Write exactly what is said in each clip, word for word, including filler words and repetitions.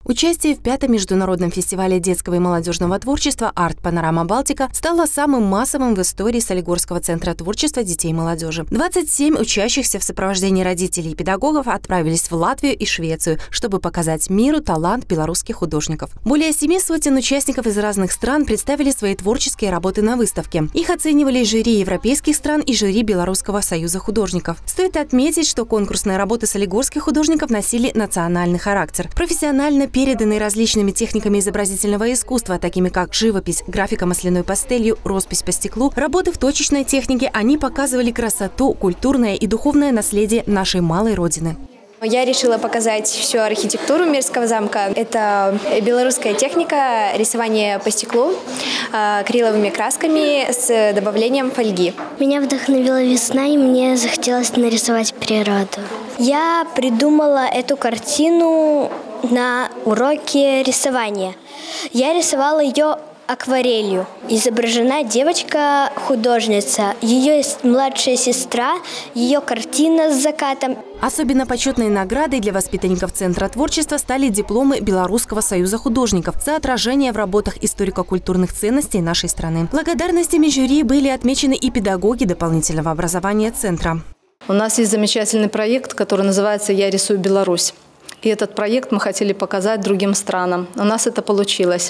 Участие в пятом международном фестивале детского и молодежного творчества «Арт Панорама Балтика» стало самым массовым в истории Солигорского центра творчества детей и молодежи. двадцать семь учащихся в сопровождении родителей и педагогов отправились в Латвию и Швецию, чтобы показать миру талант белорусских художников. Более семи сотен участников из разных стран представили свои творческие работы на выставке. Их оценивали жюри европейских стран и жюри Белорусского союза художников. Стоит отметить, что конкурсные работы солигорских художников носили национальный характер. Профессионально переданные различными техниками изобразительного искусства, такими как живопись, графика масляной пастелью, роспись по стеклу, работы в точечной технике, они показывали красоту, культурное и духовное наследие нашей малой родины. Я решила показать всю архитектуру Мирского замка. Это белорусская техника, рисование по стеклу, акриловыми красками с добавлением фольги. Меня вдохновила весна, и мне захотелось нарисовать природу. Я придумала эту картину на уроке рисования. Я рисовала ее акварелью. Изображена девочка-художница. Ее младшая сестра, ее картина с закатом. Особенно почетной наградой для воспитанников Центра творчества стали дипломы Белорусского союза художников за отражение в работах историко-культурных ценностей нашей страны. Благодарностями жюри были отмечены и педагоги дополнительного образования Центра. У нас есть замечательный проект, который называется «Я рисую Беларусь». И этот проект мы хотели показать другим странам. У нас это получилось.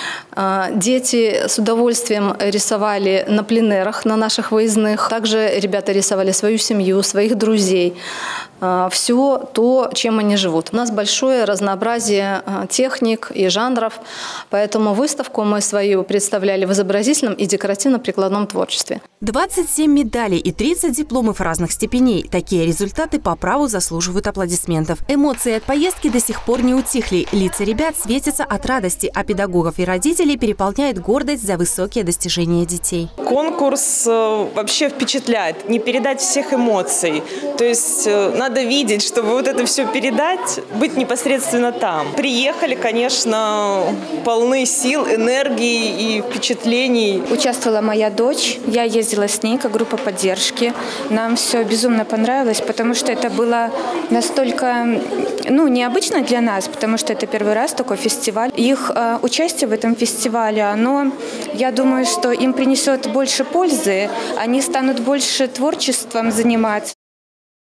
Дети с удовольствием рисовали на пленэрах, на наших выездных. Также ребята рисовали свою семью, своих друзей. Все то, чем они живут. У нас большое разнообразие техник и жанров, поэтому выставку мы свою представляли в изобразительном и декоративно-прикладном творчестве. двадцать семь медалей и тридцать дипломов разных степеней. Такие результаты по праву заслуживают аплодисментов. Эмоции от поездки до сих пор не утихли. Лица ребят светятся от радости, а педагогов и родителей переполняет гордость за высокие достижения детей. Конкурс вообще впечатляет. Не передать всех эмоций. То есть надо видеть, чтобы вот это все передать, быть непосредственно там. Приехали, конечно, полны сил, энергии и впечатлений. Участвовала моя дочь. Я ездила с ней как группа поддержки. Нам все безумно понравилось, потому что это было настолько, ну, необычно для нас, потому что это первый раз такой фестиваль. Их э, участие в этом фестивале, оно, я думаю, что им принесет больше пользы, они станут больше творчеством заниматься.